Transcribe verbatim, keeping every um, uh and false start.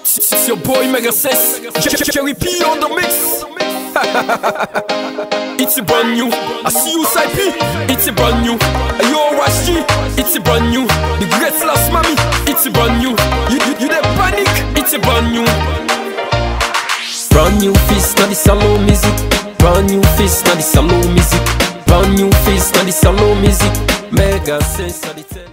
It's your boy Megga Sens, Cherry P on the mix. It's a brand new, I see you side P. It's a brand new, yo watch G. It's a brand new, the great last mommy. It's a brand new, you you, you the panic. It's a brand new, brand new face na the salon music. Brand new face na the salon music. Brand new face na the salon music. Megga Sens na the